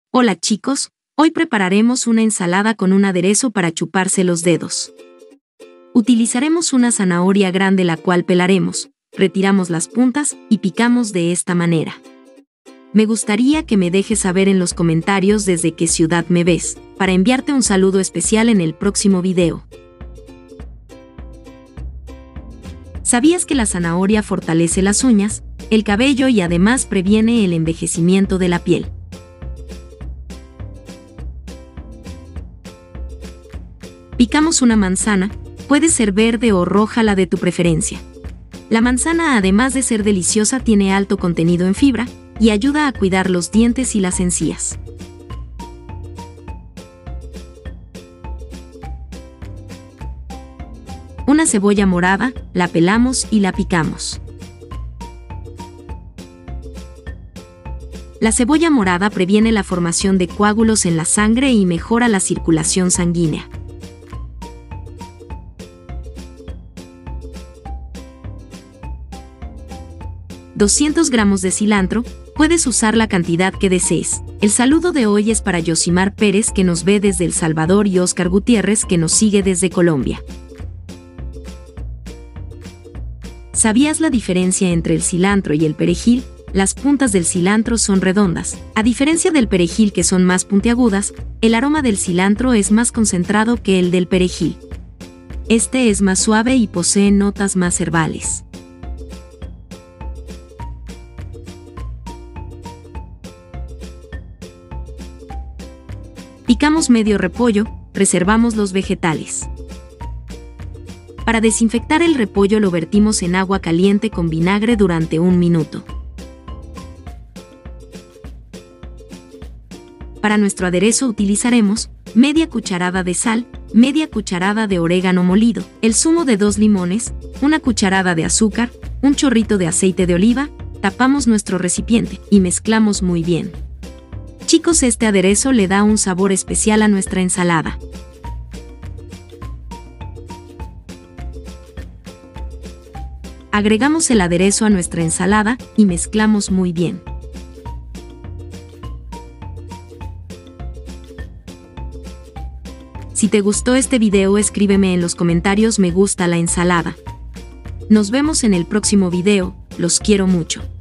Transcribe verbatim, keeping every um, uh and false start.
Hola chicos, hoy prepararemos una ensalada con un aderezo para chuparse los dedos. Utilizaremos una zanahoria grande la cual pelaremos, retiramos las puntas y picamos de esta manera. Me gustaría que me dejes saber en los comentarios desde qué ciudad me ves, para enviarte un saludo especial en el próximo video. ¿Sabías que la zanahoria fortalece las uñas, el cabello y además previene el envejecimiento de la piel? Picamos una manzana, puede ser verde o roja, la de tu preferencia. La manzana, además de ser deliciosa, tiene alto contenido en fibra y ayuda a cuidar los dientes y las encías. Una cebolla morada, la pelamos y la picamos. La cebolla morada previene la formación de coágulos en la sangre y mejora la circulación sanguínea. doscientos gramos de cilantro, puedes usar la cantidad que desees. El saludo de hoy es para Yosimar Pérez, que nos ve desde El Salvador, y Oscar Gutiérrez, que nos sigue desde Colombia. ¿Sabías la diferencia entre el cilantro y el perejil? Las puntas del cilantro son redondas. A diferencia del perejil, que son más puntiagudas, el aroma del cilantro es más concentrado que el del perejil. Este es más suave y posee notas más herbales. Picamos medio repollo, reservamos los vegetales. Para desinfectar el repollo lo vertimos en agua caliente con vinagre durante un minuto. Para nuestro aderezo utilizaremos media cucharada de sal, media cucharada de orégano molido, el zumo de dos limones, una cucharada de azúcar, un chorrito de aceite de oliva. Tapamos nuestro recipiente y mezclamos muy bien. Chicos, este aderezo le da un sabor especial a nuestra ensalada. Agregamos el aderezo a nuestra ensalada y mezclamos muy bien. Si te gustó este video, escríbeme en los comentarios me gusta la ensalada. Nos vemos en el próximo video, los quiero mucho.